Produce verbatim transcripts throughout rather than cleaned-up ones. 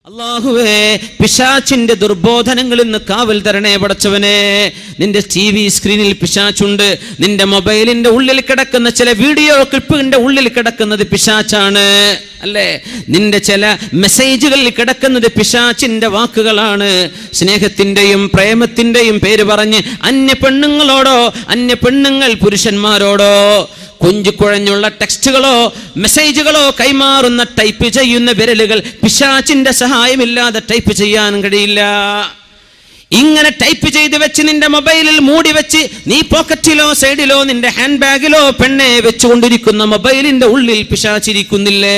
അല്ലാഹുവേ പിശാചിന്റെ ദുർബോധനങ്ങളിൽ നിന്ന് കാവൽ തരണേ പടച്ചവനെ. നിന്റെ ടി വി സ്ക്രീനിൽ പിശാചുണ്ട്. നിന്റെ മൊബൈലിന്റെ ഉള്ളിൽ കിടക്കുന്ന ചില വീഡിയോ ക്ലിപ്പിന്റെ ഉള്ളിൽ കിടക്കുന്നത് പിശാചാണ് അല്ലേ? നിന്റെ ചില മെസ്സേജുകളിൽ കിടക്കുന്നത് പിശാചിന്റെ വാക്കുകളാണ്. സ്നേഹത്തിന്റെയും പ്രേമത്തിന്റെയും പേര് പറഞ്ഞ് അന്യ പെണ്ണുങ്ങളോടോ അന്യ പെണ്ണുങ്ങൾ പുരുഷന്മാരോടോ കുഞ്ചു കുഴഞ്ഞുള്ള ടെക്സ്റ്റുകളോ മെസ്സേജുകളോ കൈമാറുന്ന ടൈപ്പ് ചെയ്യുന്ന വിരലുകൾ പിശാചിന്റെ സഹായമില്ലാതെ ടൈപ്പ് ചെയ്യാൻ കഴിയില്ല. ഇങ്ങനെ ടൈപ്പ് ചെയ്ത് വെച്ച് നിന്റെ മൊബൈലിൽ മൂടി വെച്ച് നീ പോക്കറ്റിലോ സൈഡിലോ നിന്റെ ഹാൻഡ് ബാഗിലോ പെണ്ണെ വെച്ചുകൊണ്ടിരിക്കുന്ന മൊബൈലിന്റെ ഉള്ളിൽ പിശാചിരിക്കുന്നില്ലേ?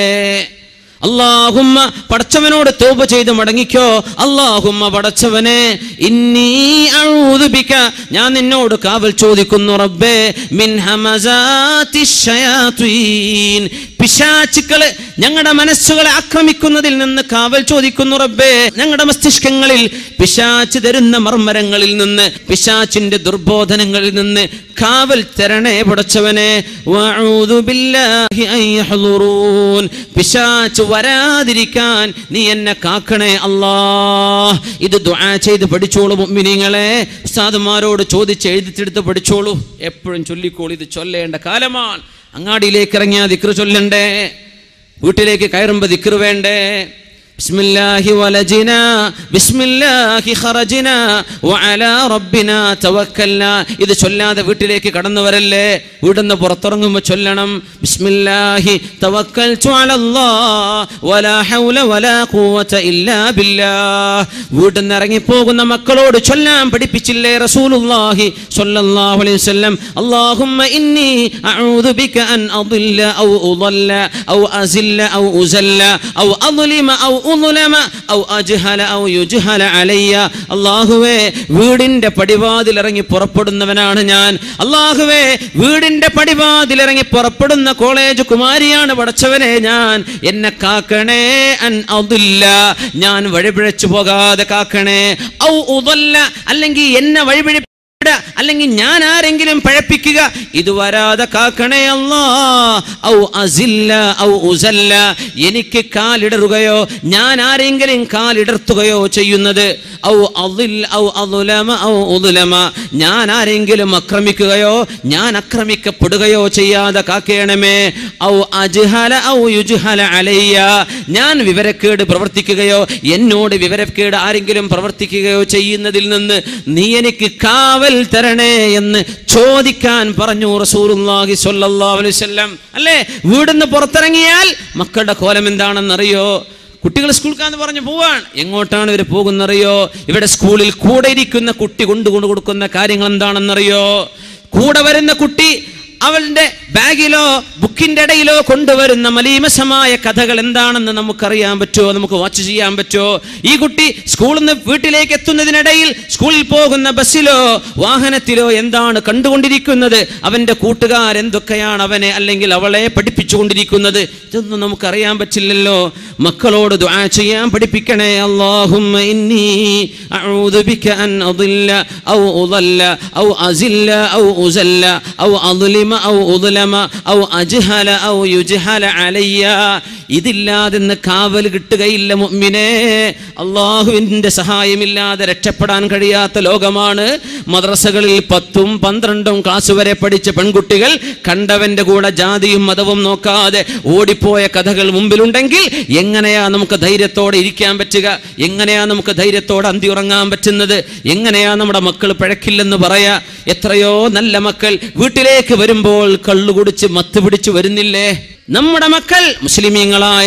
അല്ലാഹുമ്മ പടച്ചവനോട് തൗബ ചെയ്ത് മടങ്ങിക്കോ. അല്ലാഹുമ്മ പടച്ചവനെ ഇന്നി അഊദു ബിക ഞാൻ നിന്നോട് കാവൽ ചോദിക്കുന്നു റബ്ബേ മിൻ ഹമസാത്തിശ് ശയാത്വീൻ പിശാചുക്കളെ ഞങ്ങളുടെ മനസ്സുകളെ ആക്രമിക്കുന്നതിൽ നിന്ന് കാവൽ ചോദിക്കുന്നു റബ്ബേ. ഞങ്ങളുടെ മസ്തിഷ്കങ്ങളിൽ പിശാച് തരുന്ന മർമ്മരങ്ങളിൽ നിന്ന് പിശാചിന്റെ ദുർബോധനങ്ങളിൽ നിന്ന് കാവൽ തരണേ പടച്ചവനെ. വഅഊദു ബില്ലാഹി അൻ യഹ്ളുറൂൻ പിശാച് വരാതിരിക്കാൻ നീ എന്നെ കാക്കണേ അല്ലാഹ്. ഇത് ദുആ ചെയ്ത് പഠിച്ചോളൂ മുഅ്മിനീങ്ങളെ. ഉസ്താദുമാരോട് ചോദിച്ച് എഴുതിച്ചെടുത്ത് പഠിച്ചോളൂ. എപ്പോഴും ചൊല്ലിക്കോളൂ. ഇത് ചൊല്ലേണ്ട കാലമാണ്. അങ്ങാടിയിലേക്ക് ഇറങ്ങിയാൽ ദിക്ർ ചൊല്ലണ്ടേ? വീട്ടിലേക്ക് കയറുമ്പോൾ ദിക്ർ വേണ്ടേ? ബിസ്മില്ലാഹി വലജിനാ ബിസ്മില്ലാഹി ഖറജിനാ വഅലാ റബ്ബിനാ തവക്കൽനാ. ഇത് ചൊല്ലാതെ വീട്ടിലേക്ക് കടന്നു വരല്ലേ. വീടിന്ന് പുറത്തിറങ്ങുമ്പോൾ ചൊല്ലണം ബിസ്മില്ലാഹി തവക്കൽതു അലല്ലാഹ് വലാ ഹൗല വലാ ഖുവത ഇല്ലാ ബില്ലാഹ്. വീടിന്ന് ഇറങ്ങി പോകുന്ന മക്കളോട് ചൊല്ലാൻ പഠിപ്പിച്ചില്ലേ റസൂലുള്ളാഹി സ്വല്ലല്ലാഹു അലൈഹി വസല്ലം? അല്ലാഹുമ്മ ഇന്നി അഊദു ബിക അൻ അദില്ല ഔ ഉദല്ല ഔ അസില്ല ഔ ഉസല്ല ഔ അദ്ലിമ ഔ ഉദ്ലമ ഔ അജ്ഹല ഔ യുജ്ഹല അലയ്യ. അല്ലാഹുവേ വീടിന്റെ പടിവാതിൽ ഇറങ്ങി പുറപ്പെടുന്നവനാണ് ഞാൻ. അല്ലാഹുവേ വീടിന്റെ പടിവാതിൽ ഇറങ്ങി പുറപ്പെടുന്ന കോളേജ് കുമാരിയാണ് പടച്ചവനെ ഞാൻ. എന്നെ കാക്കണേ. അൻ അദില്ല ഞാൻ വഴിപിഴച്ചു പോകാതെ കാക്കണേ. ഔ ഉദല്ല അല്ലെങ്കിൽ എന്നെ വഴിപിഴ അല്ലെങ്കിൽ ഞാൻ ആരെങ്കിലും പഴപ്പിക്കുക ഇത് വരാതെ കാക്കണേ അല്ലാഹ്. ഔ അസില്ല ഔ ഉസല്ല എനിക്ക് കാലിടറുകയോ ഞാൻ ആരെങ്കിലും കാലിടർത്തുകയോ ചെയ്യുന്നത്. ഔ അദിൽ ഔ അദ്ലമ ഔ ഉദ്ലമ ഞാൻ ആരെങ്കിലും ആക്രമിക്കുകയോ ഞാൻ ആക്രമിക്കപ്പെടുകയോ ചെയ്യാതെ കാക്കേണമേ. ഔ അജ്ഹല ഔ യുജ്ഹല അലയ്യ ഞാൻ വിവരക്കേട് പ്രവർത്തിക്കുകയോ എന്നോട് വിവരക്കേട് ആരെങ്കിലും പ്രവർത്തിക്കുകയോ ചെയ്യുന്നതിൽ നിന്ന് നീ എനിക്ക് കാവൽ തരണേ എന്ന് ചോദിക്കാൻ പറഞ്ഞു റസൂലുള്ളാഹി സ്വല്ലല്ലാഹു അലൈഹി വസല്ലം അല്ലേ? വീടിന്ന് പുറത്തിറങ്ങിയാൽ മക്കളുടെ കോലം എന്താണെന്നറിയോ? കുട്ടികൾ സ്കൂൾക്കാന്ന് പറഞ്ഞു പോവാൻ. എങ്ങോട്ടാണ് ഇവർ പോകുന്നറിയോ? ഇവിടെ സ്കൂളിൽ കൂടെ ഇരിക്കുന്ന കുട്ടി കൊണ്ടുകൊണ്ടു കൊടുക്കുന്ന കാര്യങ്ങൾ എന്താണെന്നറിയോ? കൂടെ വരുന്ന കുട്ടി അവളുടെ ബാഗിലോ ബുക്കിന്റെ ഇടയിലോ കൊണ്ടുവരുന്ന മലീമസമായ കഥകൾ എന്താണെന്ന് നമുക്കറിയാൻ പറ്റുമോ? നമുക്ക് വാച്ച് ചെയ്യാൻ പറ്റുമോ? ഈ കുട്ടി സ്കൂളിൽ നിന്ന് വീട്ടിലേക്ക് എത്തുന്നതിനിടയിൽ സ്കൂളിൽ പോകുന്ന ബസ്സിലോ വാഹനത്തിലോ എന്താണ് കണ്ടുകൊണ്ടിരിക്കുന്നത്? അവന്റെ കൂട്ടുകാർ എന്തൊക്കെയാണ് അവനെ അല്ലെങ്കിൽ അവളെ പഠിപ്പിച്ചുകൊണ്ടിരിക്കുന്നത്? ഇതൊന്നും നമുക്കറിയാൻ പറ്റില്ലല്ലോ. മക്കളോട് ദുആ ചെയ്യാൻ പഠിപ്പിക്കണേ. അല്ലാഹുമ്മ ഇന്നി അഊദു ബിക അൻ അദില്ല ഔ ഉദല്ല ഔ അസില്ല ഔ ഉസല്ല ഔ അദ്ലിമ ഔ ഉദ്ലമ ഔ അജ്ഹല ഔ യുജ്ഹല അലയ്യ. ഇതില്ലാതെ കാവൽ കിട്ടുകയില്ല മുഅ്മിനേ. അല്ലാഹുവിന്റെ സഹായമില്ലാതെ രക്ഷപ്പെടാൻ കഴിയാത്ത ലോകമാണ്. മദ്രസകളിൽ പത്തും പന്ത്രണ്ടും ക്ലാസ് വരെ പഠിച്ച പെൺകുട്ടികൾ കണ്ടവന്റെ കൂടെ ജാതിയും മതവും നോക്കാതെ ഓടിപ്പോയ കഥകൾ മുമ്പിലുണ്ടെങ്കിൽ എങ്ങനെയാ നമുക്ക് ധൈര്യത്തോടെ ഇരിക്കാൻ പറ്റുക? എങ്ങനെയാ നമുക്ക് ധൈര്യത്തോടെ അന്തി ഉറങ്ങാൻ പറ്റുന്നത്? എങ്ങനെയാ നമ്മുടെ മക്കൾ പിഴക്കില്ലെന്ന് പറയാ? എത്രയോ നല്ല മക്കൾ വീട്ടിലേക്ക് വരുമ്പോൾ കള്ളുകുടിച്ച് മത്ത് പിടിച്ചു വരുന്നില്ലേ? നമ്മുടെ മക്കൾ മുസ്ലിമീങ്ങളായ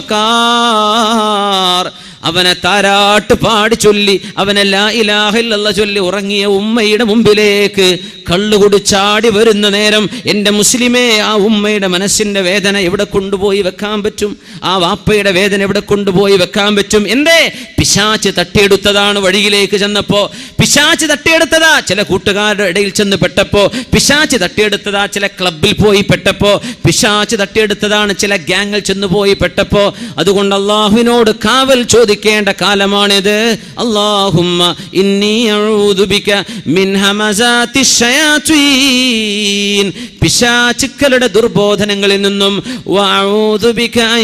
ചെറുപ്പക്കാർ അവനെ താരാട്ട് പാടി ചൊല്ലി അവനെ ലാ ഇലാഹ ഇല്ലല്ലാഹ് ചൊല്ലി ഉറങ്ങിയ ഉമ്മയുടെ മുമ്പിലേക്ക് കള്ളുകുടിച്ചാടി വരുന്ന നേരം എൻ്റെ മുസ്ലിമേ ആ ഉമ്മയുടെ മനസ്സിന്റെ വേദന എവിടെ കൊണ്ടുപോയി വെക്കാൻ പറ്റും? ആ വാപ്പയുടെ വേദന എവിടെ കൊണ്ടുപോയി വെക്കാൻ പറ്റും? എന്തേ? പിശാച് തട്ടിയെടുത്തതാണ്. വഴിയിലേക്ക് ചെന്നപ്പോ പിശാച് തട്ടിയെടുത്തതാ. ചില കൂട്ടുകാരുടെ ഇടയിൽ ചെന്ന് പെട്ടപ്പോ പിശാച് തട്ടിയെടുത്തതാ. ചില ക്ലബിൽ പോയി പെട്ടപ്പോ പിശാച് തട്ടിയെടുത്തതാണ്. ചില ഗ്യാങ്ങിൽ ചെന്ന് പോയി പെട്ടപ്പോ. അതുകൊണ്ട് അല്ലാഹുവിനോട് കാവൽ ചോദിക്കും. ചോദിക്കേണ്ട കാലമാണിത്. അല്ലാഹുമ്മ ഇന്നി അഊദു ബിക മിൻ ഹമസാത്തി ശയാത്വീൻ, പിശാചുക്കളുടെ ദുർബോധനങ്ങളിൽ നിന്നും, വഅഊദു ബിക അൻ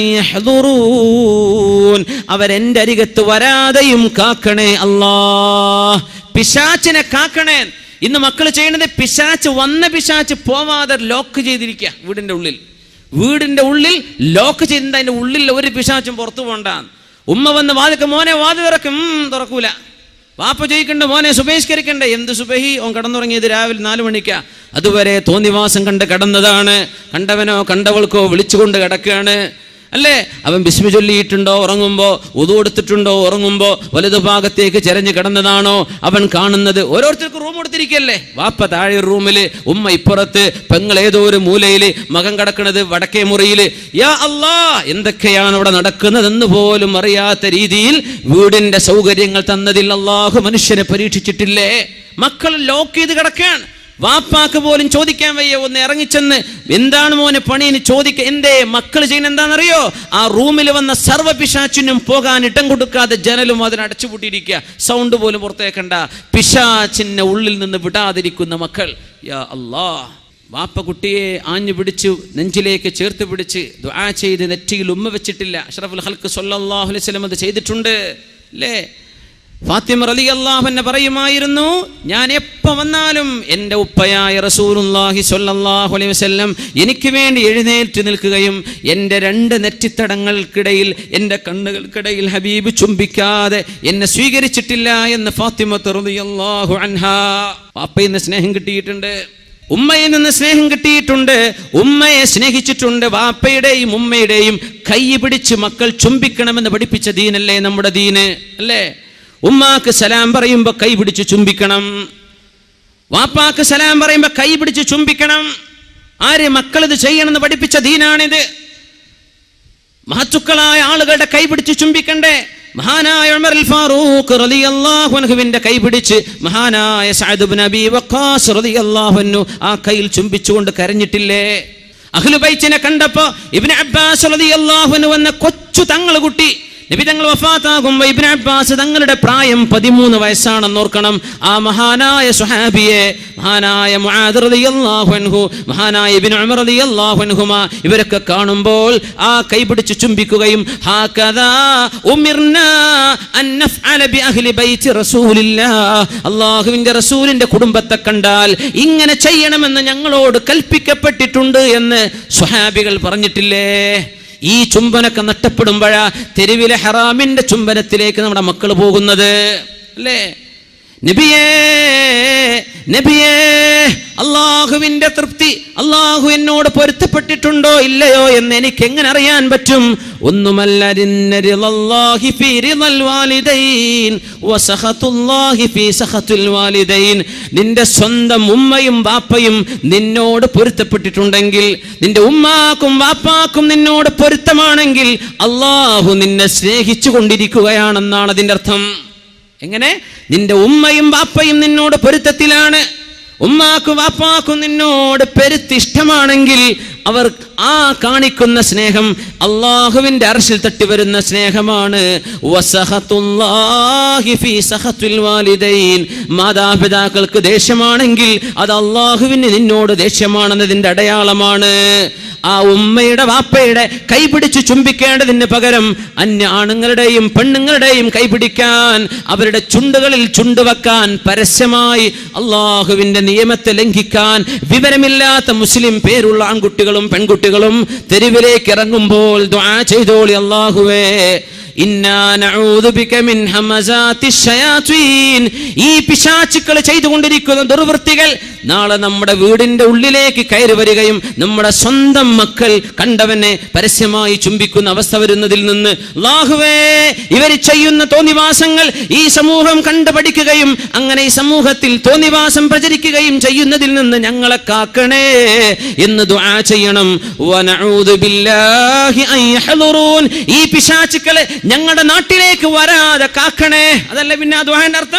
യഹ്ദുറൂൻ, അവരെന്റെ അരികത്ത് വരാതെയും കാക്കണേ അല്ലാഹ്. പിശാചിനെ കാക്കണേ. ഇന്ന് മക്കൾ ചെയ്യുന്നത് പിശാച്ച് വന്ന പിശാച്ച് പോവാതെ ലോക്ക് ചെയ്തിരിക്കുക വീടിന്റെ ഉള്ളിൽ. വീടിന്റെ ഉള്ളിൽ ലോക്ക് ചെയ്തിട്ട് അതിന്റെ ഉള്ളിൽ ഒരു പിശാച്ചും പുറത്തു പോകണ്ട. ഉമ്മ വന്ന് വാതിക്ക് മോനെ വാതിൽ തുറക്കും, തുറക്കൂല. വാപ്പ ചോദിക്കണ്ട മോനെ സുബഹിസ്കരിക്കണ്ടേ, എന്ത് സുബഹി? ഓൻ കടന്നുറങ്ങിയത് രാവിലെ നാലു മണിക്കാ. അതുവരെ തോന്നിവാസം കണ്ട് കടന്നതാണ്. കണ്ടവനോ കണ്ടവൾക്കോ വിളിച്ചുകൊണ്ട് കിടക്കുകയാണ് അല്ലേ? അവൻ ബിസ്മി ചൊല്ലിയിട്ടുണ്ടോ ഉറങ്ങുമ്പോ? ഉദു എടുത്തിട്ടുണ്ടോ ഉറങ്ങുമ്പോ? വലതു ഭാഗത്തേക്ക് ചെരഞ്ഞു കിടന്നതാണോ അവൻ കാണുന്നത്? ഓരോരുത്തർക്കും റൂം കൊടുത്തിരിക്കല്ലേ. വാപ്പ താഴെ റൂമില്, ഉമ്മ ഇപ്പുറത്ത്, പെങ്ങൾ ഏതോ ഒരു മൂലയില്, മകൻ കിടക്കുന്നത് വടക്കേ മുറിയില്. യാ അല്ലാ, എന്തൊക്കെയാണ് അവിടെ നടക്കുന്നതെന്ന് പോലും അറിയാത്ത രീതിയിൽ വീടിന്റെ സൗകര്യങ്ങൾ തന്നതിൽ അല്ലാഹു മനുഷ്യനെ പരീക്ഷിച്ചിട്ടില്ലേ? മക്കൾ ലോക്ക് ചെയ്ത് കിടക്കുകയാണ്. വാപ്പാക്ക് പോലും ചോദിക്കാൻ വയ്യ. ഒന്ന് ഇറങ്ങിച്ചെന്ന് എന്താണ് മോനെ പണിയെന്ന് ചോദിക്ക. എന്തേ മക്കൾ ചെയ്യുന്ന എന്താണെന്നറിയോ? ആ റൂമിൽ വന്ന സർവ്വ പിശാച്ചിനും പോകാൻ ഇടം കൊടുക്കാതെ ജനലും അതിന് അടച്ചുപൂട്ടിയിരിക്കുക. സൗണ്ട് പോലും പുറത്തേക്കണ്ട. പിശാച്ചിനെ ഉള്ളിൽ നിന്ന് വിടാതിരിക്കുന്ന മക്കൾ. യാ അല്ലാ, വാപ്പ കുട്ടിയെ ആഞ്ഞു പിടിച്ചു നെഞ്ചിലേക്ക് ചേർത്ത് പിടിച്ച് ദുആ ചെയ്ത് നെറ്റിയിൽ ഉമ്മ വെച്ചിട്ടില്ല. അഷ്റഫുൽ ഖൽഖ് സ്വല്ലല്ലാഹു അലൈഹി വസല്ലം അത് ചെയ്തിട്ടുണ്ട് അല്ലേ? ഫാത്തിമ റളിയല്ലാഹു അൻഹ പറയുമായിരുന്നു, ഞാൻ എപ്പോൾ വന്നാലും എൻ്റെ ഉപ്പയായ റസൂലുള്ളാഹി സ്വല്ലല്ലാഹു അലൈഹി വസല്ലം എനിക്ക് വേണ്ടി എഴുന്നേറ്റ് നിൽക്കുകയും എൻ്റെ രണ്ട് നെറ്റിത്തടങ്ങൾക്കിടയിൽ, എൻ്റെ കണ്ണുകൾക്കിടയിൽ ഹബീബ് ചുംബിക്കാതെ എന്നെ സ്വീകരിച്ചിട്ടില്ല എന്ന് ഫാത്തിമ റളിയല്ലാഹു അൻഹാ. വാപ്പയിൽ നിന്ന് സ്നേഹം കിട്ടിയിട്ടുണ്ട്, ഉമ്മയിൽ നിന്ന് സ്നേഹം കിട്ടിയിട്ടുണ്ട്, ഉമ്മയെ സ്നേഹിച്ചിട്ടുണ്ട്. വാപ്പയുടെയും ഉമ്മയുടെയും കൈ പിടിച്ച് മക്കൾ ചുംബിക്കണമെന്ന് പഠിപ്പിച്ച ദീനല്ലേ നമ്മുടെ ദീന് അല്ലേ? ഉമ്മാക്ക് സലാം പറയുമ്പോ കൈ പിടിച്ച് ചുംബിക്കണം, വാപ്പാക്ക് സലാം പറയുമ്പോ കൈ പിടിച്ച് ചുംബിക്കണം. ആര്? മക്കൾ ഇത് ചെയ്യണമെന്ന് പഠിപ്പിച്ച ദീനാണിത്. മഹത്തുക്കളായ ആളുകളുടെ കൈ പിടിച്ച് ചുംബിക്കണ്ടേ? മഹാനായ ഉമർ അൽ ഫാറൂഖ് റളിയല്ലാഹു അൻഹുവിന്റെ കൈ പിടിച്ച് മഹാനായ സഅദ് ഇബ്നു അബീ വഖാസ് റളിയല്ലാഹു അൻഹു ആ കൈയിൽ ചുംബിച്ചുകൊണ്ട് കരഞ്ഞിട്ടില്ലേ? അഹ്ലു ബൈത്തിനെ കണ്ടപ്പോ ഇബ്നു അബ്ബാസ് റളിയല്ലാഹു അൻഹു എന്ന കൊച്ചു തങ്ങൾ കുട്ടി നബി തങ്ങൾ വഫാത്താകുമ്പോൾ ഇബ്നു അബ്ബാസ് തങ്ങളുടെ പ്രായം പതിമൂന്ന് വയസ്സാണെന്ന് ഓർക്കണം. ആ മഹാനായ സ്വഹാബിയെ, മഹാനായ മുആദ് റളിയല്ലാഹു അൻഹു, മഹാനായ ഇബ്നു ഉമർ റളിയല്ലാഹു അൻഹുമാ, ഇവരൊക്കെ കാണുമ്പോൾ ആ കൈപിടിച്ച് ചുംബിക്കുകയും ഹാകദാ ഉമിർനാ അൻ നഫ്അല ബി അഹ്ലി ബൈത്തി റസൂലില്ലാഹ്, അല്ലാഹുവിന്റെ റസൂലിന്റെ കുടുംബത്തെ കണ്ടാൽ ഇങ്ങനെ ചെയ്യണമെന്ന് ഞങ്ങളോട് കൽപ്പിക്കപ്പെട്ടിട്ടുണ്ട് എന്ന് സ്വഹാബികൾ പറഞ്ഞിട്ടില്ലേ? ഈ ചുംബനൊക്കെ നഷ്ടപ്പെടുമ്പോഴാ തെരുവിലെ ഹറാമിന്റെ ചുംബനത്തിലേക്ക് നമ്മുടെ മക്കൾ പോകുന്നത് അല്ലേ? നബിയേ നബിയേ, അള്ളാഹുവിന്റെ തൃപ്തി, അള്ളാഹു എന്നോട് പൊരുത്തപ്പെട്ടിട്ടുണ്ടോ ഇല്ലയോ എന്ന് എനിക്ക് എങ്ങനെ അറിയാൻ പറ്റും? ഒന്നുമല്ല, നിന്റെ സ്വന്തം ഉമ്മയും വാപ്പയും നിന്നോട് പൊരുത്തപ്പെട്ടിട്ടുണ്ടെങ്കിൽ, നിന്റെ ഉമ്മാക്കും വാപ്പാക്കും നിന്നോട് പൊരുത്തമാണെങ്കിൽ അള്ളാഹു നിന്നെ സ്നേഹിച്ചു കൊണ്ടിരിക്കുകയാണെന്നാണ് അതിന്റെ അർത്ഥം. എങ്ങനെ? നിന്റെ ഉമ്മയും വാപ്പയും നിന്നോട് പൊരുത്തത്തിലാണ്, ഉമ്മാക്കും വാപ്പാക്കും നിന്നോട് പെരുത്തിഷ്ടമാണെങ്കിൽ അവർ ആ കാണിക്കുന്ന സ്നേഹം അള്ളാഹുവിന്റെ അർശിൽ തട്ടി വരുന്ന സ്നേഹമാണ്. മാതാപിതാക്കൾക്ക് ദേഷ്യമാണെങ്കിൽ അത് അള്ളാഹുവിന് നിന്നോട് ദേഷ്യമാണെന്നതിന്റെ അടയാളമാണ്. ആ ഉമ്മയുടെ വാപ്പയുടെ കൈപിടിച്ച് ചുംബിക്കേണ്ടതിന് പകരം അന്യ ആണുങ്ങളുടെയും പെണ്ണുങ്ങളുടെയും കൈപിടിക്കാൻ, അവരുടെ ചുണ്ടുകളിൽ ചുണ്ടുവെക്കാൻ, പരസ്യമായി അള്ളാഹുവിന്റെ നിയമത്തെ ലംഘിക്കാൻ വിവരമില്ലാത്ത മുസ്ലിം പേരുള്ള ആൺകുട്ടികളും പെൺകുട്ടികളും തെരുവിലേക്ക് ഇറങ്ങുമ്പോൾ ദുആ ചെയ്തോളി, അല്ലാഹുവേ ഇന്നാ നഊദു ബിക മിൻ ഹമസാത്തി ശയാത്വീൻ, ഈ പിശാചുക്കൾ ചെയ്തുകൊണ്ടിരിക്കുന്ന ദുർവൃത്തികൾ നാളെ നമ്മുടെ വീടിന്റെ ഉള്ളിലേക്ക് കയറി വരികയും നമ്മുടെ സ്വന്തം മക്കൾ കണ്ടവനെ പരസ്യമായി ചുംബിക്കുന്ന അവസ്ഥ വരുന്നതിൽ നിന്ന് അല്ലാഹുവേ, ഇവർ ചെയ്യുന്ന തോന്നിവാസങ്ങൾ ഈ സമൂഹം കണ്ടു പഠിക്കുകയും അങ്ങനെ ഈ സമൂഹത്തിൽ തോന്നിവാസം പ്രചരിക്കുകയും ചെയ്യുന്നതിൽ നിന്ന് ഞങ്ങളെ കാക്കണേ എന്ന് ദുആ ചെയ്യണം. വനഊദു ബില്ലാഹി അൻ യഹ്ളുറൂൻ, ഈ പിശാചുക്കളെ ഞങ്ങളുടെ നാട്ടിലേക്ക് വരാതെ കാക്കണേ. അതല്ല പിന്നെ ആ ദുആന്റെ അർത്ഥം?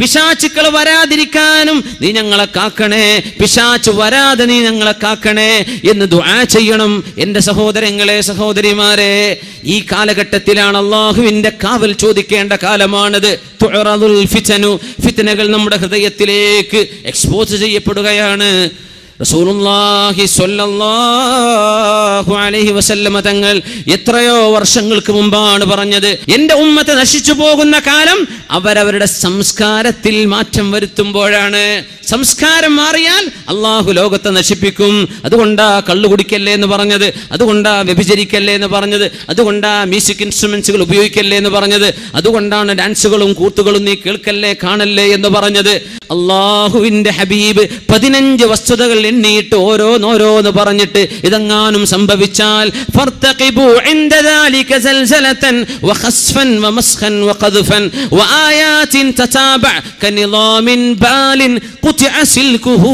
പിശാചുക്കൾ വരാതിരിക്കാനും നീ ഞങ്ങളെ കാക്കണേ, പിശാച് വരാതെ നീ ഞങ്ങളെ കാക്കണേ എന്ന് ദുആ ചെയ്യണം. എൻ്റെ സഹോദരങ്ങളെ, സഹോദരിമാരെ, ഈ കാലഘട്ടത്തിലാണ് അള്ളാഹുവിന്റെ കാവൽ ചോദിക്കേണ്ട കാലമാണിത്. തുഅറദുൽ ഫിതനു, ഫിത്നകൾ നമ്മുടെ ഹൃദയത്തിലേക്ക് എക്സ്പോസ് ചെയ്യപ്പെടുകയാണ്. റസൂലുള്ളാഹി സ്വല്ലല്ലാഹു അലൈഹി വസല്ലമ തങ്ങൾ എത്രയോ വർഷങ്ങൾക്ക് മുമ്പാണ് പറഞ്ഞത്, എൻ്റെ ഉമ്മത്ത് നശിച്ചു പോകുന്ന കാലം അവരവരുടെ സംസ്കാരത്തിൽ മാറ്റം വരുത്തുമ്പോഴാണ്. സംസ്കാരം മാറിയാൽ അള്ളാഹു ലോകത്തെ നശിപ്പിക്കും. അതുകൊണ്ടാ കള്ളു കുടിക്കല്ലേ എന്ന് പറഞ്ഞത്, അതുകൊണ്ടാ വ്യഭിചരിക്കല്ലേ എന്ന് പറഞ്ഞത്, അതുകൊണ്ടാ മ്യൂസിക് ഇൻസ്ട്രുമെന്റ്സുകൾ ഉപയോഗിക്കല്ലേ എന്ന് പറഞ്ഞത്, അതുകൊണ്ടാണ് ഡാൻസുകളും കൂത്തുകളും നീ കേൾക്കല്ലേ കാണല്ലേ എന്ന് പറഞ്ഞത്. അള്ളാഹുവിന്റെ ഹബീബ് പതിനഞ്ച് വസ്തുതകൾ എണ്ണിയിട്ട് ഓരോന്നോരോന്ന് പറഞ്ഞിട്ട് ഇതെങ്ങാനും സംഭവിച്ചാൽ ഫർതഖിബു ഇൻദ ദാലിക സൽസലതൻ വഖസ്ഫൻ വമസ്ഖൻ വഖദ്ഫൻ വആയാതിൻ തതാബഅ കനിളാമിൻ ബാലിൻ ഖുതിഅ സിൽകുഹു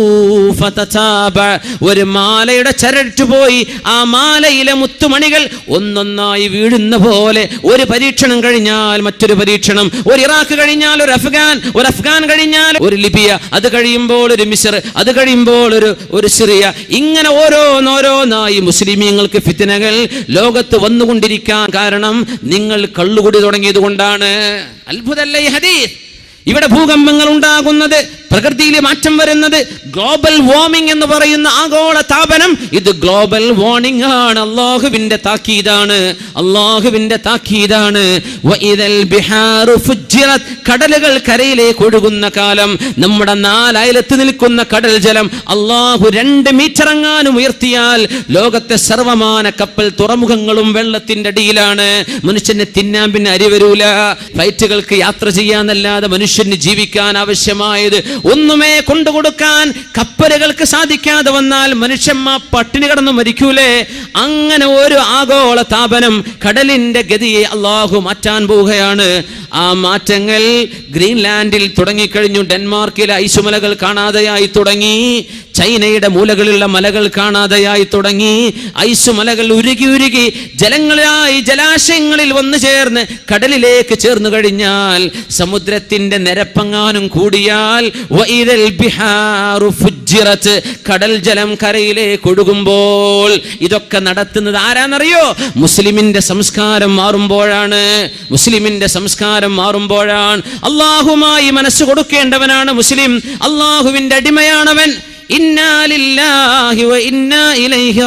ഫതതാബഅ. ഒരു മാലയുടെ ചരട് പോയി ആ മാലയിലെ മുത്തുമണികൾ ഒന്നൊന്നായി വീഴുന്ന പോലെ ഒരു പരീക്ഷണം കഴിഞ്ഞാൽ മറ്റൊരു പരീക്ഷണം, ഒരു ഇറാഖ് കഴിഞ്ഞാൽ ഒരു അഫ്ഗാൻ, ഒരു അഫ്ഗാൻ കഴിഞ്ഞാൽ ഒരു ലിബിയ, അത് കഴിയുമ്പോൾ ഒരു മിസ്ർ, അത് കഴിയുമ്പോൾ ഒരു ഒരു സിറിയ, ഇങ്ങനെ ഓരോന്നോരോന്നായി മുസ്ലിമീങ്ങൾക്ക് ഫിത്നകൾ ലോകത്ത് വന്നുകൊണ്ടിരിക്കാൻ കാരണം നിങ്ങൾ കള്ളുകുടി തുടങ്ങിയത് കൊണ്ടാണ്. അത്ഭുതമല്ലേ ഈ ഹദീസ്? ഇവിടെ ഭൂകമ്പങ്ങൾ ഉണ്ടാകുന്നത്, പ്രകൃതിയിൽ മാറ്റം വരുന്നത്, ഗ്ലോബൽ വാർമിംഗ് എന്ന് പറയുന്ന ആഗോള താപനം, ഇത് ഗ്ലോബൽ വാർണിംഗ് ആണ്. അല്ലാഹുവിന്റെ താക്കീതാണ്, അല്ലാഹുവിന്റെ താക്കീതാണ്. വഇദൽ ബിഹാറു ഫുജ്ജിറത്, കടലുകൾ കരയിലേക്ക് ഒഴുകുന്ന കാലം, നമ്മുടെ നാലയലത്ത് നിൽക്കുന്ന കടൽ ജലം അല്ലാഹു രണ്ട് മീറ്റർ എങ്ങാനും ഉയർത്തിയാൽ ലോകത്തെ സർവമാന കപ്പൽ തുറമുഖങ്ങളും വെള്ളത്തിന്റെ അടിയിലാണ്. മനുഷ്യനെ തിന്നാൻ പിന്നെ അരി വരൂല. ഫ്ലൈറ്റുകൾക്ക് യാത്ര ചെയ്യാന്നല്ലാതെ മനുഷ്യന് ജീവിക്കാൻ ആവശ്യമായത് ഒന്നുമേ കൊണ്ടുകൊടുക്കാൻ കപ്പലുകൾക്ക് സാധിക്കാതെ വന്നാൽ മനുഷ്യന്മാർ പട്ടിണി കിടന്നു മരിക്കൂലേ? അങ്ങനെ ഒരു ആഗോള താപനം, കടലിന്റെ ഗതിയെ അള്ളാഹു മാറ്റാൻ പോവുകയാണ്. ആ മാറ്റങ്ങൾ ഗ്രീൻലാൻഡിൽ തുടങ്ങിക്കഴിഞ്ഞു. ഡെൻമാർക്കിലെ ഐസുമലകൾ കാണാതെയായി തുടങ്ങി. ചൈനയുടെ മൂലകളിലുള്ള മലകൾ കാണാതെയായി തുടങ്ങി. ഐസുമലകൾ ഉരുകി ഉരുകി ജലങ്ങളായി ജലാശയങ്ങളിൽ വന്നു ചേർന്ന് കടലിലേക്ക് ചേർന്നു കഴിഞ്ഞാൽ, സമുദ്രത്തിന്റെ നിരപ്പങ്ങാനും കൂടിയാൽ വഇദൽ ബിഹാറു ഫുജ്ജിറത്, കടൽ ജലം കരയിലേക്ക് ഒഴുകുമ്പോൾ ഇതൊക്കെ നടത്തുന്നത് ആരാന്നറിയോ? മുസ്ലിമിന്റെ സംസ്കാരം മാറുമ്പോഴാണ്. മുസ്ലിമിന്റെ സംസ്കാരം മാറുമ്പോഴാണ്. അള്ളാഹുമായി മനസ്സ് കൊടുക്കേണ്ടവനാണ് മുസ്ലിം. അള്ളാഹുവിന്റെ അടിമയാണവൻ. ഇന്നാ ലില്ലാഹി വ ഇന്നാ ഇലൈഹി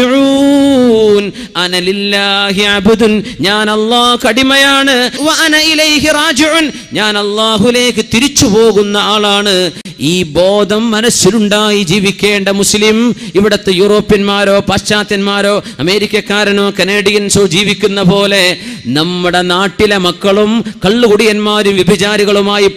റാജിഊൻ. അന ലില്ലാഹി അബ്ദുൻ, ഞാൻ അല്ലാഹുവിന്റെ അടിമയാണ്. വ അന ഇലൈഹി റാജിഊൻ, ഞാൻ അല്ലാഹുവിലേക്ക് തിരിച്ചു പോകുന്ന ആളാണ്. ഈ ബോധം മനസ്സിലുണ്ടായി ജീവിക്കേണ്ട മുസ്ലിം, ഇവിടുത്തെ യൂറോപ്യന്മാരോ പാശ്ചാത്യന്മാരോ അമേരിക്കക്കാരനോ കനേഡിയൻസോ ജീവിക്കുന്ന പോലെ നമ്മുടെ നാട്ടിലെ മക്കളും കള്ളുകുടിയന്മാരും വ്യഭിചാരികളുമായി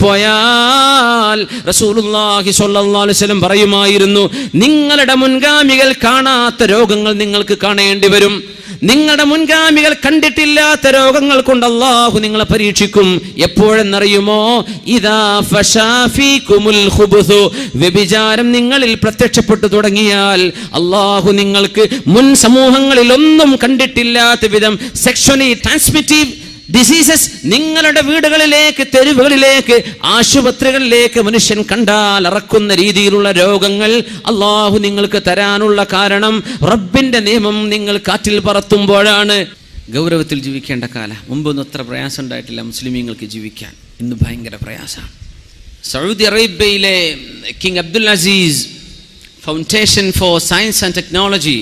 പോയാൽ റസൂലുള്ളാഹി സ്വല്ലല്ലാഹു അലൈഹി വസല്ലം പറയുമായി, നിങ്ങളുടെ മുൻഗാമികൾ കാണാത്ത രോഗങ്ങൾ നിങ്ങൾക്ക് കാണേണ്ടി വരും. നിങ്ങളുടെ മുൻഗാമികൾ കണ്ടിട്ടില്ലാത്ത രോഗങ്ങൾ കൊണ്ട് അല്ലാഹു നിങ്ങളെ പരീക്ഷിക്കും. എപ്പോഴെന്നറിയുമോ? ഇദാ ഫശാ ഫീകുമുൽ ഖുബുസു, വ്യഭിചാരം നിങ്ങളിൽ പ്രത്യക്ഷപ്പെട്ടു തുടങ്ങിയാൽ അല്ലാഹു നിങ്ങൾക്ക് മുൻ സമൂഹങ്ങളിൽ ഒന്നും കണ്ടിട്ടില്ലാത്ത വിധം സെക്ഷുവലി ട്രാൻസ്മിറ്റീവ് ഡിസീസസ് നിങ്ങളുടെ വീടുകളിലേക്ക്, തെരുവുകളിലേക്ക്, ആശുപത്രികളിലേക്ക് മനുഷ്യൻ കണ്ടാൽ ഇറക്കുന്ന രീതിയിലുള്ള രോഗങ്ങൾ അള്ളാഹു നിങ്ങൾക്ക് തരാനുള്ള കാരണം റബ്ബിന്റെ നിയമം നിങ്ങൾ കാറ്റിൽ പറത്തുമ്പോഴാണ്. ഗൗരവത്തിൽ ജീവിക്കേണ്ട കാലം. മുമ്പൊന്നും അത്ര പ്രയാസം ഉണ്ടായിട്ടില്ല മുസ്ലിമീങ്ങൾക്ക് ജീവിക്കാൻ. ഇന്ന് ഭയങ്കര പ്രയാസമാണ്. സൗദി അറേബ്യയിലെ King Abdul Aziz Foundation for Science and Technology,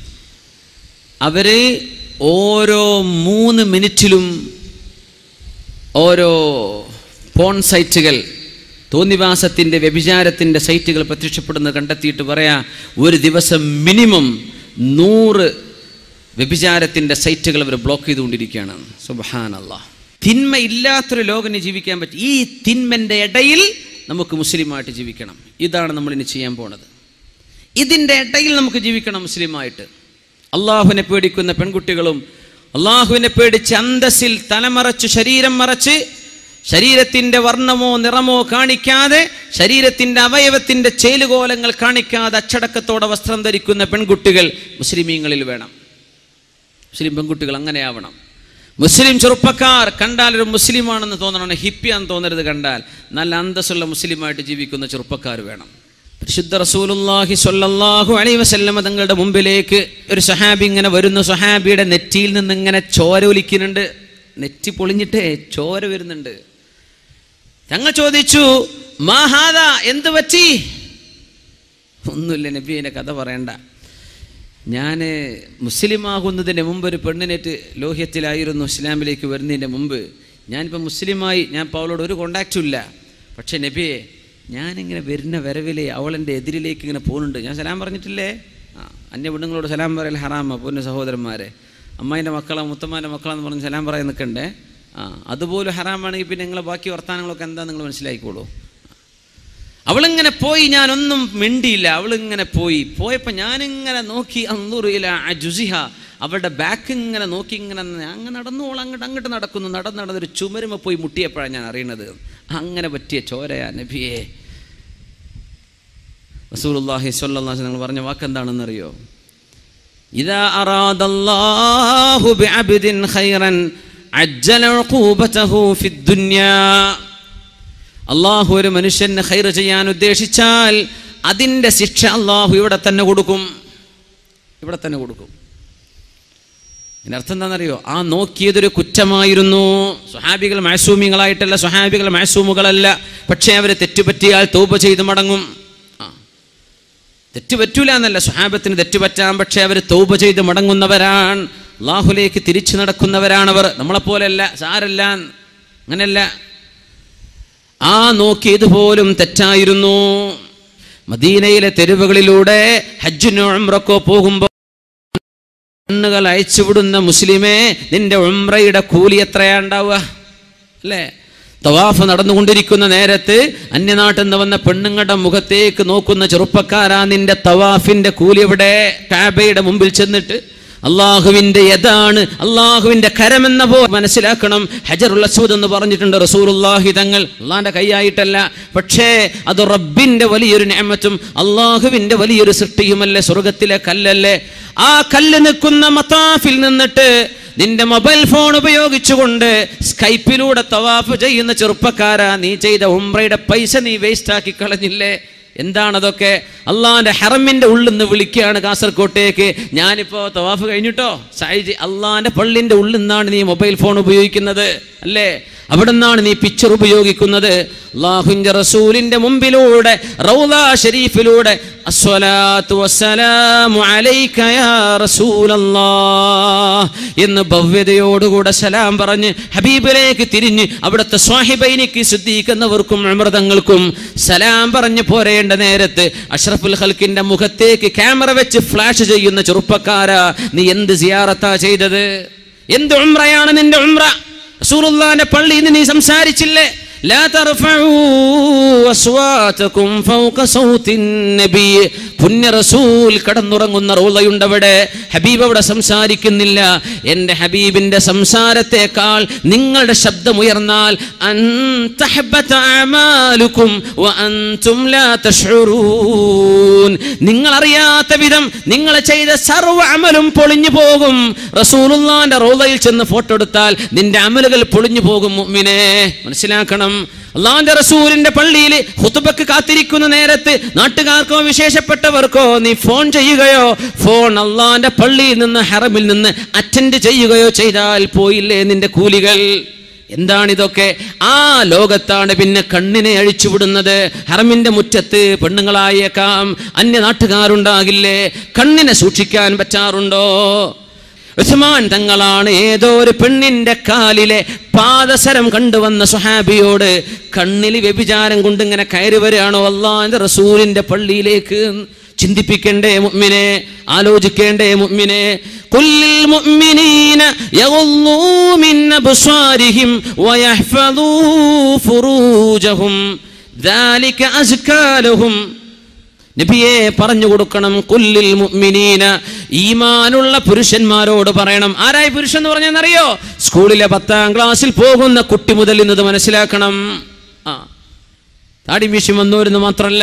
അവര് ഓരോ മൂന്ന് മിനിറ്റിലും ഓരോ പോൺ സൈറ്റുകൾ, തോന്നിവാസത്തിൻ്റെ വ്യഭിചാരത്തിൻ്റെ സൈറ്റുകൾ പ്രത്യക്ഷപ്പെടുന്നത് കണ്ടെത്തിയിട്ട് പറയാ, ഒരു ദിവസം മിനിമം നൂറ് വ്യഭിചാരത്തിൻ്റെ സൈറ്റുകൾ അവർ ബ്ലോക്ക് ചെയ്തുകൊണ്ടിരിക്കുകയാണ്. സുബ്ഹാനല്ലാഹ്. തിന്മ ഇല്ലാത്തൊരു ലോകന് ജീവിക്കാൻ പറ്റും. ഈ തിന്മൻ്റെ ഇടയിൽ നമുക്ക് മുസ്ലിമായിട്ട് ജീവിക്കണം. ഇതാണ് നമ്മളിനി ചെയ്യാൻ പോണത്. ഇതിൻ്റെ ഇടയിൽ നമുക്ക് ജീവിക്കണം മുസ്ലിമായിട്ട്. അള്ളാഹുവിനെ പേടിക്കുന്ന പെൺകുട്ടികളും അള്ളാഹുവിനെ പേടിച്ച് അന്തസ്സിൽ തലമറച്ച് ശരീരം മറച്ച് ശരീരത്തിൻ്റെ വർണ്ണമോ നിറമോ കാണിക്കാതെ, ശരീരത്തിൻ്റെ അവയവത്തിൻ്റെ ചേലുകോലങ്ങൾ കാണിക്കാതെ അച്ചടക്കത്തോടെ വസ്ത്രം ധരിക്കുന്ന പെൺകുട്ടികൾ മുസ്ലിമീങ്ങളിൽ വേണം. മുസ്ലിം പെൺകുട്ടികൾ അങ്ങനെയാവണം. മുസ്ലിം ചെറുപ്പക്കാർ കണ്ടാൽ ഒരു മുസ്ലിമാണെന്ന് തോന്നണം, ഹിപ്പിയാന്ന് തോന്നരുത്. കണ്ടാൽ നല്ല അന്തസ്സുള്ള മുസ്ലിമായിട്ട് ജീവിക്കുന്ന ചെറുപ്പക്കാർ വേണം. പരിശുദ്ധ റസൂലുള്ളാഹി സ്വല്ലല്ലാഹു അലൈഹി വസല്ലം തങ്ങളുടെ മുമ്പിലേക്ക് ഒരു സ്വഹാബി ഇങ്ങനെ വരുന്നു. സ്വഹാബിയുടെ നെറ്റിയിൽ നിന്ന് ഇങ്ങനെ ചോര ഒലിക്കുന്നുണ്ട്. നെറ്റി പൊളിഞ്ഞിട്ടേ ചോര വരുന്നുണ്ട്. തങ്ങൾ ചോദിച്ചു, മാ ഹാദാ, എന്ത് പറ്റി? ഒന്നുമില്ല നബി, എൻ്റെ കഥ പറയണ്ട. ഞാൻ മുസ്ലിമാകുന്നതിന് മുമ്പ് ഒരു പെണ്ണിനേറ്റ് ലോഹ്യത്തിലായിരുന്നു. ഇസ്ലാമിലേക്ക് വരുന്നതിൻ്റെ മുമ്പ് ഞാനിപ്പോൾ മുസ്ലിമായി. ഞാൻ ഇപ്പോൾ അവളോട് ഒരു കോണ്ടാക്റ്റും ഇല്ല. പക്ഷേ നബിയെ, ഞാനിങ്ങനെ വരുന്ന വരവിലെ അവളെൻ്റെ എതിരിലേക്ക് ഇങ്ങനെ പോകുന്നുണ്ട്. ഞാൻ സലാം പറഞ്ഞിട്ടില്ലേ? ആ, അന്യ പെണ്ണുങ്ങളോട് സലാം പറയൽ ഹറാമ. പൊന്നു സഹോദരന്മാരെ, അമ്മായിൻ്റെ മക്കളാ മുത്തമ്മാൻ്റെ മക്കളാന്ന് പറഞ്ഞ് സലാം പറയാൻ നിൽക്കണ്ടേ? ആ, അതുപോലും ഹറാമാണെങ്കിൽ പിന്നെ നിങ്ങളെ ബാക്കി വർത്തമാനങ്ങളൊക്കെ എന്താ നിങ്ങൾ മനസ്സിലാക്കിക്കോളൂ. അവളിങ്ങനെ പോയി, ഞാനൊന്നും മിണ്ടിയില്ല. അവളിങ്ങനെ പോയി പോയപ്പോൾ ഞാനിങ്ങനെ നോക്കി, അന്നൂറിയില്ല അജുസിഹ, അവളുടെ ബാക്ക് ഇങ്ങനെ നോക്കി ഇങ്ങനെ അങ്ങനെ നടന്നോളാം. അങ്ങോട്ട് അങ്ങോട്ട് നടക്കുന്നു. നടന്ന് നടന്നൊരു ചുമരുമ പോയി മുട്ടിയപ്പോഴാണ് ഞാൻ അറിയണത്. അങ്ങനെ പറ്റിയ ചോരയാ നബിയെ. റസൂലുള്ളാഹി സ്വല്ലല്ലാഹു അലൈഹി വസല്ലം പറഞ്ഞ വാക്കെന്താണെന്നറിയോ? ഇദാ അറാദല്ലാഹു ബിഅബ്ദിൻ ഖൈറൻ അജ്ജല ഉഖൂബതഹു ഫിദ്ദുനിയാ. അള്ളാഹു ഒരു മനുഷ്യന് ഖൈർ ചെയ്യാൻ ഉദ്ദേശിച്ചാൽ അതിൻ്റെ ശിക്ഷ അള്ളാഹു ഇവിടെ തന്നെ കൊടുക്കും. ഇവിടെ തന്നെ കൊടുക്കും. ഇതിൻ്റെ അർത്ഥം എന്താണെന്നറിയോ? ആ നോക്കിയതൊരു കുറ്റമായിരുന്നു. സ്വഹാബികൾ മഅസൂമികളായിട്ടല്ല, സ്വഹാബികൾ മഅസൂമുകളല്ല. പക്ഷേ അവർ തെറ്റുപറ്റിയാൽ തൗബ ചെയ്ത് മടങ്ങും. ആ, തെറ്റുപറ്റൂല എന്നല്ല, സ്വഹാബത്തിന് തെറ്റുപറ്റാം. പക്ഷേ അവർ തൗബ ചെയ്ത് മടങ്ങുന്നവരാണ്, അള്ളാഹുലേക്ക് തിരിച്ചു നടക്കുന്നവരാണവർ. നമ്മളെപ്പോലെയല്ല, സാരല്ല, അങ്ങനെയല്ല. ആ നോക്കിയതുപോലും തെറ്റായിരുന്നു. മദീനയിലെ തെരുവുകളിലൂടെ ഹജ്ജിനോ ഉംറക്കോ പോകുമ്പോൾ കണ്ണുകൾ അയച്ചുവിടുന്ന മുസ്ലിമേ, നിന്റെ ഉംറയുടെ കൂലി എത്രയാ ഉണ്ടാവുക? അല്ലേ? തവാഫ് നടന്നുകൊണ്ടിരിക്കുന്ന നേരത്ത് അന്യനാട്ടിൽ നിന്ന് വന്ന പെണ്ണുങ്ങളുടെ മുഖത്തേക്ക് നോക്കുന്ന ചെറുപ്പക്കാരാ, നിന്റെ തവാഫിന്റെ കൂലി എവിടെ? കാബയുടെ മുമ്പിൽ ചെന്നിട്ട് അള്ളാഹുവിന്റെ യദാണ്, അള്ളാഹുവിന്റെ കരമെന്ന പോലെ മനസ്സിലാക്കണം. ഹജറുൽ അസ്വദ് എന്ന് പറഞ്ഞിട്ടുണ്ട് റസൂലുള്ളാഹി തങ്ങൾ. അള്ളാഹിന്റെ കൈയായിട്ടല്ല, പക്ഷേ അത് റബ്ബിന്റെ വലിയൊരു നിഅമത്തും അള്ളാഹുവിന്റെ വലിയൊരു സൃഷ്ടിയുമല്ലേ, സ്വർഗത്തിലെ കല്ലല്ലേ. ആ കല്ല് നിൽക്കുന്ന മതാഫിൽ നിന്നിട്ട് നിന്റെ മൊബൈൽ ഫോൺ ഉപയോഗിച്ചുകൊണ്ട് സ്കൈപ്പിലൂടെ തവാഫ് ചെയ്യുന്ന ചെറുപ്പക്കാരാ, നീ ചെയ്ത ഉംറയുടെ പൈസ നീ വേസ്റ്റ് ആക്കി കളഞ്ഞില്ലേ? എന്താണതൊക്കെ? അള്ളാഹിന്റെ ഹറമിന്റെ ഉള്ളിൽ നിന്ന് വിളിക്കുകയാണ് കാസർകോട്ടേക്ക്. ഞാനിപ്പോ തവാഫ് കഴിഞ്ഞിട്ടോ സായിജി, അള്ളാഹിന്റെ പള്ളിന്റെ ഉള്ളിൽ നിന്നാണ് നീ മൊബൈൽ ഫോൺ ഉപയോഗിക്കുന്നത് അല്ലേ? അവിടെ നിന്നാണ് നീ പിക്ചർ ഉപയോഗിക്കുന്നത്. അല്ലാഹുവിന്റെ റസൂലിന്റെ മുമ്പിലൂടെ റൗള ഷരീഫിലൂടെ അസ്സലാത്തു വസ്സലാമു അലൈക യാ റസൂലല്ലാഹ് എന്ന് ഭവ്യതയോടുകൂടെ സലാം പറഞ്ഞ് ഹബീബിലേക്ക് തിരിഞ്ഞ് അവിടുത്തെ സ്വാഹിബൈനിക്ക് സിദ്ദീഖെന്നവർക്കും ഉമർ തങ്ങൾക്കും സലാം പറഞ്ഞ് പോരേണ്ട നേരത്ത് അഷ്റഫുൽ ഖൽക്കിന്റെ മുഖത്തേക്ക് ക്യാമറ വെച്ച് ഫ്ലാഷ് ചെയ്യുന്ന ചെറുപ്പക്കാരാ, നീ എന്ത് സിയാറത്താ ചെയ്തത്? എന്ത് ഉംറയാണ് നിന്റെ ഉംറ? റസൂലുള്ളാഹിന്റെ പള്ളിയിൽ നീ സംസാരിച്ചില്ലേ? ലാ തർഫഉ അസ്വാതകും ഫൗക സൗത്തിൻ നബി. പുണ്യ റസൂൽ കടന്നുറങ്ങുന്ന റൗളയുണ്ടവിടെ. ഹബീബ് അവിടെ സംസാരിക്കുന്നില്ല. എൻ്റെ ഹബീബിന്റെ സംസാരത്തെക്കാൾ നിങ്ങളുടെ ശബ്ദം ഉയർന്നാൽ അൻ തഹബത അമാലുകും വ അൻതും ലാ തശ്ഉറൂൻ. നിങ്ങൾ അറിയാത്ത വിധം നിങ്ങൾ ചെയ്ത സർവ്വ അമലും പൊളിഞ്ഞു പോകും. റസൂലുള്ളാഹിന്റെ റൗളയിൽ ചെന്ന് ഫോട്ടോ എടുത്താൽ നിന്റെ അമലുകൾ പൊളിഞ്ഞു പോകും. മുഅ്മിനേ, മനസ്സിലാക്കണം. അള്ളാഹുവിന്റെ റസൂലിന്റെ പള്ളിയിൽ ഖുതുബക്ക് കാത്തിരിക്കുന്ന നേരത്ത് നാട്ടുകാർക്കോ വിശേഷപ്പെട്ടവർക്കോ നീ ഫോൺ ചെയ്യുകയോ ഫോൺ അള്ളാഹുവിന്റെ പള്ളിയിൽ നിന്ന് ഹറമിൽ നിന്ന് അറ്റൻഡ് ചെയ്യുകയോ ചെയ്താൽ പോയില്ലേ നിന്റെ കൂലികൾ? എന്താണിതൊക്കെ? ആ ലോകത്താണ് പിന്നെ കണ്ണിനെ അഴിച്ചുവിടുന്നത്. ഹറമിന്റെ മുറ്റത്ത് പെണ്ണുങ്ങളായേക്കാം, അന്യ നാട്ടുകാരുണ്ടാകില്ലേ? കണ്ണിനെ സൂക്ഷിക്കാൻ പറ്റാറുണ്ടോ? ഉസ്മാൻ തങ്ങളാണ് ഏതോ ഒരു പെണ്ണിന്റെ കാലിലെ പാദസരം കണ്ടുവന്ന സ്വഹാബിയോട് കണ്ണിൽ വ്യഭിചാരം കൊണ്ട് ഇങ്ങനെ കയറി വരികയാണോ അല്ലാഹുവിന്റെ റസൂലിന്റെ പള്ളിയിലേക്ക്? ചിന്തിപ്പിക്കണ്ടേ മുഅ്മിനെ? ആലോചിക്കേണ്ടേ മുഅ്മിനെ? ഖുല്ലിൽ മുഅ്മിനീന യഗുള്ളൂ മിൻ അബ്സാരിഹിം വയഹ്ഫദൂ ഫുറൂജഹും ദാലിക അസ്കാ ലഹും. നബിയെ പറഞ്ഞു കൊടുക്കണം. കുല്ലിൽ മുഅ്മിനീന, ഈമാനുള്ള പുരുഷന്മാരോട് പറയണം. ആരായി പുരുഷൻ എന്ന് പറഞ്ഞാൽ സ്കൂളിലെ പത്താം ക്ലാസ്സിൽ പോകുന്ന കുട്ടി മുതൽ ഇന്നത് മനസ്സിലാക്കണം. ആ താടി മീശി വന്നൂരെന്ന് മാത്രമല്ല,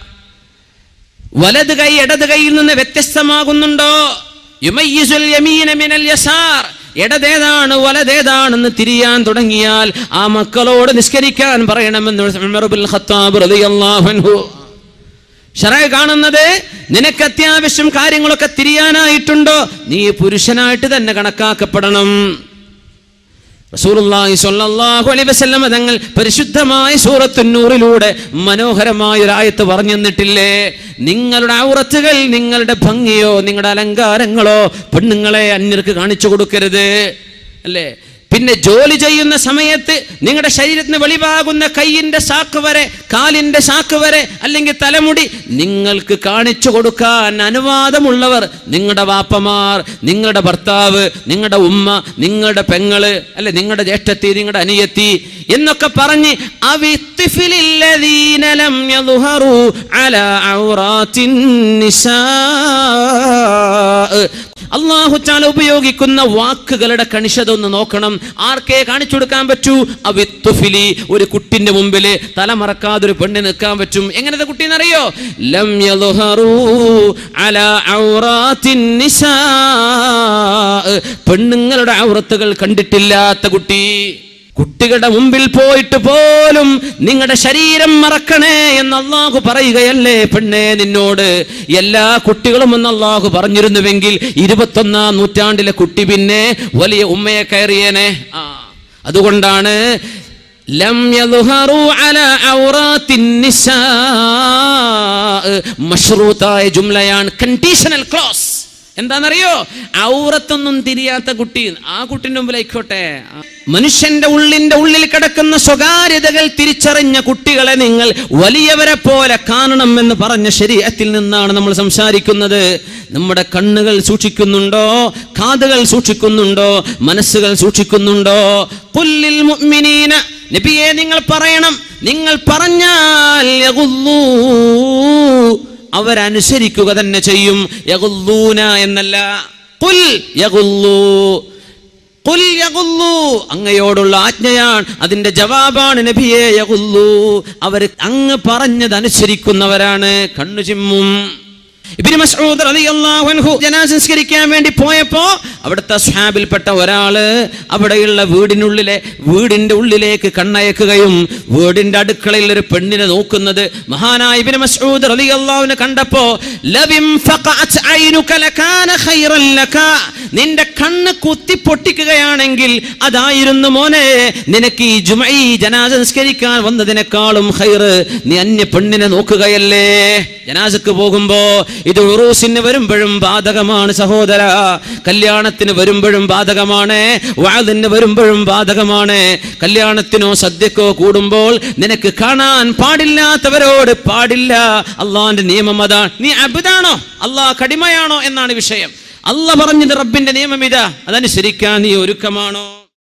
വലത് കൈ ഇടത് കൈയിൽ നിന്ന് വ്യത്യസ്തമാകുന്നുണ്ടോ? യുമയ്യിസുൽ യമീന മിനൽ യസാർ. ഇടതേതാണ് വലതേതാണെന്ന് തിരിയാൻ തുടങ്ങിയാൽ ആ മക്കളോട് നിസ്കരിക്കാൻ പറയണമെന്ന് ഉമർ ഇബ്നുൽ ഖത്താബ് റളിയല്ലാഹു അൻഹു. ശറഅ കാണുന്നത് നിനക്ക് അത്യാവശ്യം കാര്യങ്ങളൊക്കെ തിരിയാനായിട്ടുണ്ടോ, നീ പുരുഷനായിട്ട് തന്നെ കണക്കാക്കപ്പെടണം. റസൂലുള്ളാഹി സ്വല്ലല്ലാഹു അലൈഹി വസല്ലം തങ്ങൾ പരിശുദ്ധമായ സൂറത്തുൻ നൂറിലൂടെ മനോഹരമായ ഒരു ആയത്ത് പറഞ്ഞു തന്നിട്ടില്ലേ? നിങ്ങളുടെ ഔറത്തുകൾ, നിങ്ങളുടെ ഭംഗിയോ നിങ്ങളുടെ അലങ്കാരങ്ങളോ പെണ്ണുങ്ങളെ അന്യർക്ക് കാണിച്ചു കൊടുക്കരുത് അല്ലേ? പിന്നെ ജോലി ചെയ്യുന്ന സമയത്ത് നിങ്ങളുടെ ശരീരത്തിന് വെളിവാകുന്ന കൈയിന്റെ സാക്ക് വരെ, കാലിന്റെ സാക്ക് വരെ, അല്ലെങ്കിൽ തലമുടി നിങ്ങൾക്ക് കാണിച്ചു കൊടുക്കാൻ അനുവാദമുള്ളവർ നിങ്ങളുടെ വാപ്പമാർ, നിങ്ങളുടെ ഭർത്താവ്, നിങ്ങളുടെ ഉമ്മ, നിങ്ങളുടെ പെങ്ങള് അല്ലെ, നിങ്ങളുടെ ജ്യേഷ്ഠത്തി, നിങ്ങളുടെ അനിയത്തി എന്നൊക്കെ പറഞ്ഞ് അല്ലാഹു തആല ഉപയോഗിക്കുന്ന വാക്കുകളുടെ കണിശത ഒന്ന് നോക്കണം. ആർക്കേ കാണിച്ചു കൊടുക്കാൻ പറ്റൂ? അവിത്തുഫിലി, ഒരു കുട്ടിന്റെ മുമ്പിൽ തലമറക്കാതെ ഒരു പെണ്ണ് നിൽക്കാൻ പറ്റും. എങ്ങനത്തെ കുട്ടി എന്നറിയോ? ലം യദ്ഹറൂ അലാ ഔറാത്തിൻ നിസാ, പെണ്ണുങ്ങളുടെ ഔറത്തുകൾ കണ്ടിട്ടില്ലാത്ത കുട്ടി. കുട്ടികളുടെ മുമ്പിൽ പോയിട്ട് പോലും നിങ്ങളുടെ ശരീരം മറക്കണേ എന്ന് അല്ലാഹു പറയുകയല്ലേ പെണ്ണേ നിന്നോട്? എല്ലാ കുട്ടികളും എന്ന് അല്ലാഹു പറഞ്ഞിരുന്നുവെങ്കിൽ ഇരുപത്തൊന്നാം നൂറ്റാണ്ടിലെ കുട്ടി പിന്നെ വലിയ ഉമ്മയെ കയറിയേനെ. ആ അതുകൊണ്ടാണ് ലം യദ്ഹറൂ അലാ ഔറാത്തിൻ നിസാ മശ്റൂതായ ജുംലയാണ്, കണ്ടീഷണൽ ക്ലോസ്. എന്താണെന്നറിയോ? ഔറത്തൊന്നും തിരിയാത്ത കുട്ടി ആ കുട്ടിന്റെ മുമ്പിലായിക്കോട്ടെ. മനുഷ്യന്റെ ഉള്ളിന്റെ ഉള്ളിൽ കിടക്കുന്ന സ്വകാര്യതകൾ തിരിച്ചറിഞ്ഞ കുട്ടികളെ നിങ്ങൾ വലിയവരെ പോലെ കാണണം എന്ന് പറഞ്ഞ ശരീഅത്തിൽ നിന്നാണ് നമ്മൾ സംസാരിക്കുന്നത്. നമ്മുടെ കണ്ണുകൾ സൂക്ഷിക്കുന്നുണ്ടോ? കാതുകൾ സൂക്ഷിക്കുന്നുണ്ടോ? മനസ്സുകൾ സൂക്ഷിക്കുന്നുണ്ടോ? ഖുല്ലിൽ മുഅ്മിനീന, നബിയെ നിങ്ങൾ പറയണം, നിങ്ങൾ പറഞ്ഞാൽ യഗുല്ലൂ, അവരനുസരിക്കുക തന്നെ ചെയ്യും. യഗുല്ലൂന എന്നല്ല, ഖുൽ യഗുല്ലൂ, ഖുൽ യഗുല്ലൂ അങ്ങയോടുള്ള ആജ്ഞയാണ്, അതിന്റെ ജവാബാണ് നബിയെ യഗുല്ലൂ. അവർ അങ്ങ് പറഞ്ഞത് അനുസരിക്കുന്നവരാണ്, കണ്ണു ചിമ്മും. ഇബ്നു മസ്ഊദ് റളിയല്ലാഹു അൻഹു ജനാസ സംസ്കരിക്കാൻ വേണ്ടി പോയപ്പോ അവിടുത്തെ സ്വഹാബിൽപ്പെട്ട ഒരാള് അവിടെയുള്ള വീടിനുള്ളിലെ വീടിന്റെ ഉള്ളിലേക്ക് കണ്ണയക്കുകയും വീടിന്റെ അടുക്കളയിൽ ഒരു പെണ്ണിനെ നോക്കുന്നത് മഹാനായ ഇബ്നു മസ്ഊദ് റളിയല്ലാഹു അൻഹു കണ്ടപ്പോ ലബിം ഫഖഅത് ഐനുക ലകാന ഖൈറൻ ലക, നിന്റെ കണ്ണ് കുത്തി പൊട്ടിക്കുകയാണെങ്കിൽ അതായിരുന്നു മോനെ നിനക്ക് ഈ ജുമഈ ജനാസ സംസ്കരിക്കാൻ വന്നതിനേക്കാളും ഖൈർ. നീ അന്യ പെണ്ണിനെ നോക്കുകയല്ലേ? ജനാസക്ക് പോകുമ്പോ ഇത് ഉറൂസിന് വരുമ്പോഴും ബാധകമാണ് സഹോദര, കല്യാണത്തിന് വരുമ്പോഴും ബാധകമാണ്, വഅദിന് വരുമ്പോഴും ബാധകമാണ്. കല്യാണത്തിനോ സദ്യക്കോ കൂടുമ്പോൾ നിനക്ക് കാണാൻ പാടില്ലാത്തവരോട് പാടില്ല. അള്ളാന്റെ നിയമം അതാണ്. നീ അബ്ദാണോ അള്ളാഹ് കടിമയാണോ എന്നാണ് വിഷയം. അള്ളാഹ് പറഞ്ഞത് റബ്ബിന്റെ നിയമം ഇതാ, അതനുസരിക്കാൻ നീ ഒരുക്കമാണോ?